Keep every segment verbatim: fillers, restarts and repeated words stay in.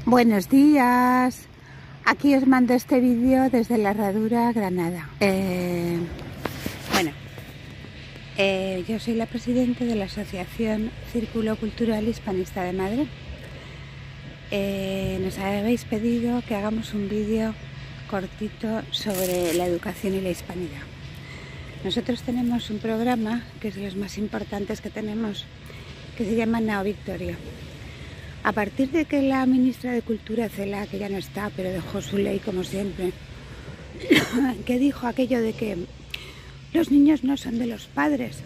Buenos días, aquí os mando este vídeo desde la Herradura, Granada. Eh, bueno, eh, yo soy la presidenta de la Asociación Círculo Cultural Hispanista de Madrid. Eh, nos habéis pedido que hagamos un vídeo cortito sobre la educación y la hispanidad. Nosotros tenemos un programa que es de los más importantes que tenemos, que se llama Nao Victoria. A partir de que la ministra de Cultura, Cela, que ya no está, pero dejó su ley como siempre, que dijo aquello de que los niños no son de los padres,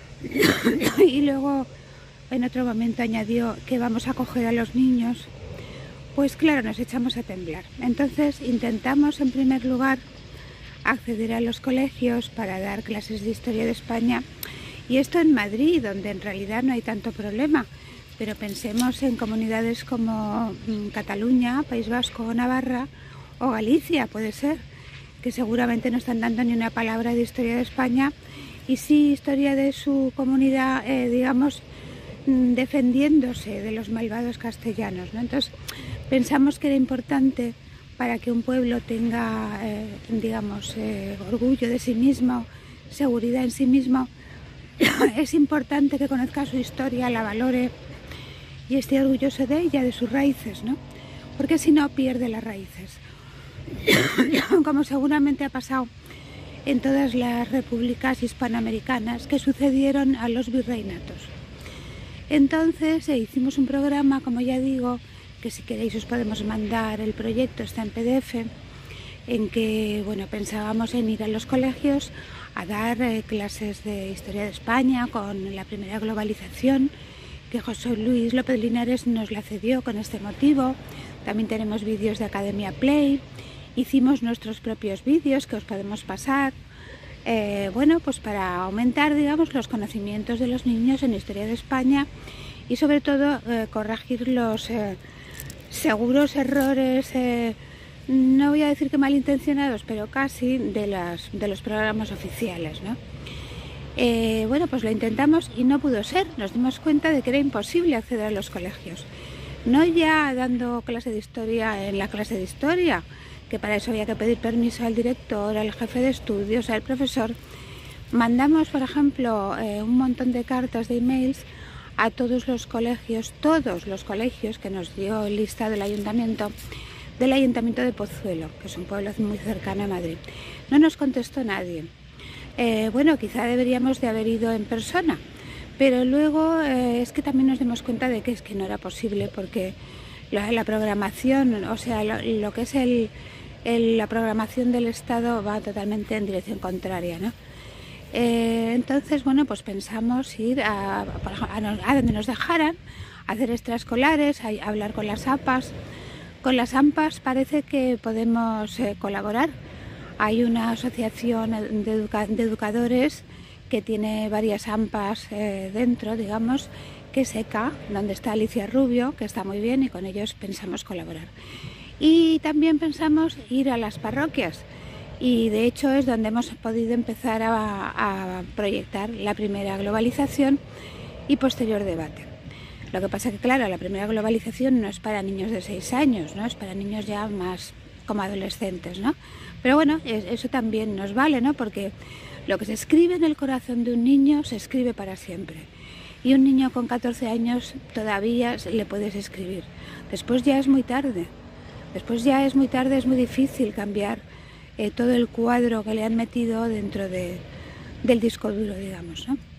y luego en otro momento añadió que vamos a coger a los niños, pues claro, nos echamos a temblar. Entonces intentamos en primer lugar acceder a los colegios para dar clases de historia de España, y esto en Madrid, donde en realidad no hay tanto problema. Pero pensemos en comunidades como Cataluña, País Vasco, Navarra o Galicia, puede ser, que seguramente no están dando ni una palabra de historia de España y sí historia de su comunidad, eh, digamos, defendiéndose de los malvados castellanos, ¿no? Entonces pensamos que era importante para que un pueblo tenga, eh, digamos, eh, orgullo de sí mismo, seguridad en sí mismo, es importante que conozca su historia, la valore y esté orgulloso de ella, de sus raíces, ¿no? Porque si no, pierde las raíces. Como seguramente ha pasado en todas las repúblicas hispanoamericanas que sucedieron a los virreinatos. Entonces eh, hicimos un programa, como ya digo, que si queréis os podemos mandar, el proyecto está en P D F, en que, bueno, pensábamos en ir a los colegios a dar eh, clases de historia de España con la primera globalización, que José Luis López Linares nos la cedió con este motivo. También tenemos vídeos de Academia Play, hicimos nuestros propios vídeos que os podemos pasar, eh, bueno, pues para aumentar, digamos, los conocimientos de los niños en historia de España y sobre todo eh, corregir los eh, seguros errores, eh, no voy a decir que malintencionados, pero casi de, las, de los programas oficiales, ¿no? Eh, bueno, pues lo intentamos y no pudo ser. Nos dimos cuenta de que era imposible acceder a los colegios. No ya dando clase de historia en la clase de historia, que para eso había que pedir permiso al director, al jefe de estudios, al profesor. Mandamos, por ejemplo, eh, un montón de cartas, de emails a todos los colegios, todos los colegios que nos dio lista del ayuntamiento, del ayuntamiento de Pozuelo, que es un pueblo muy cercano a Madrid. No nos contestó nadie. Eh, bueno, quizá deberíamos de haber ido en persona, pero luego eh, es que también nos dimos cuenta de que es que no era posible porque la, la programación, o sea, lo, lo que es el, el, la programación del Estado va totalmente en dirección contraria, ¿no? Eh, entonces, bueno, pues pensamos ir a, a, a donde nos dejaran, a hacer extraescolares, a, a hablar con las A P As. Con las A M P As parece que podemos eh, colaborar. Hay una asociación de, educa de educadores que tiene varias A M P As eh, dentro, digamos, que es E C A, donde está Alicia Rubio, que está muy bien y con ellos pensamos colaborar. Y también pensamos ir a las parroquias y de hecho es donde hemos podido empezar a, a proyectar la primera globalización y posterior debate. Lo que pasa que, claro, la primera globalización no es para niños de seis años, ¿no? Es para niños ya más como adolescentes, ¿no? Pero bueno, eso también nos vale, ¿no? Porque lo que se escribe en el corazón de un niño se escribe para siempre. Y un niño con catorce años todavía le puedes escribir. Después ya es muy tarde. Después ya es muy tarde, es muy difícil cambiar eh, todo el cuadro que le han metido dentro de, del disco duro, digamos, ¿no?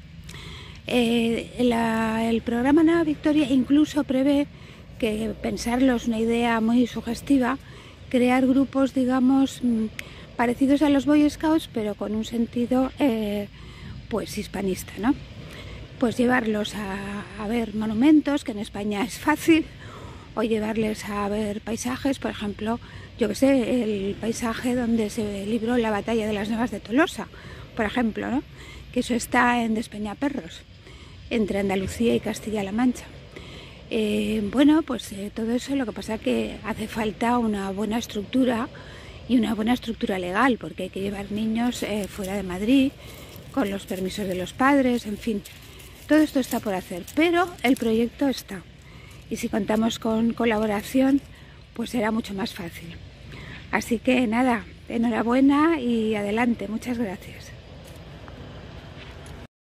Eh, la, el programa Nao Victoria incluso prevé que, pensarlo es una idea muy sugestiva, crear grupos, digamos, parecidos a los Boy Scouts, pero con un sentido, eh, pues, hispanista, ¿no? Pues llevarlos a, a ver monumentos, que en España es fácil, o llevarles a ver paisajes, por ejemplo, yo que sé, el paisaje donde se libró la batalla de las Navas de Tolosa, por ejemplo, ¿no? Que eso está en Despeñaperros, entre Andalucía y Castilla-La Mancha. Eh, bueno, pues eh, todo eso, lo que pasa es que hace falta una buena estructura y una buena estructura legal, porque hay que llevar niños eh, fuera de Madrid, con los permisos de los padres, en fin. Todo esto está por hacer, pero el proyecto está. Y si contamos con colaboración, pues será mucho más fácil. Así que nada, enhorabuena y adelante, muchas gracias.